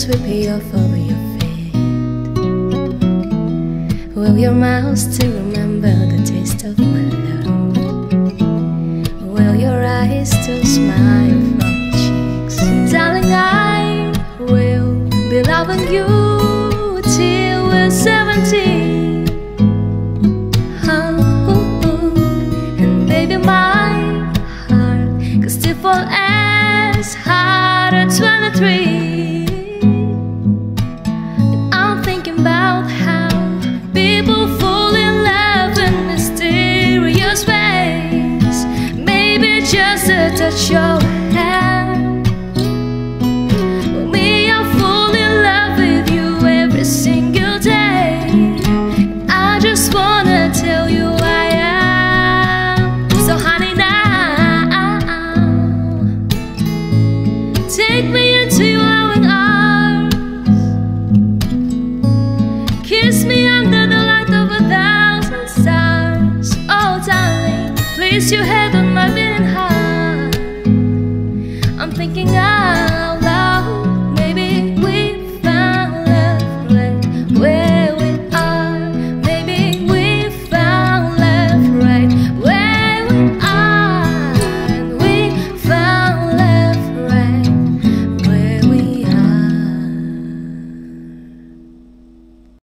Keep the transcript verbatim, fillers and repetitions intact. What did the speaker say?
sweeping off over your feet. Will your mouth still remember the taste of my love? Will your eyes still smile from your cheeks? Darling, I will be loving you till we're seventeen. Oh, and baby, my heart could still fall as hard at twenty-three. Just a touch of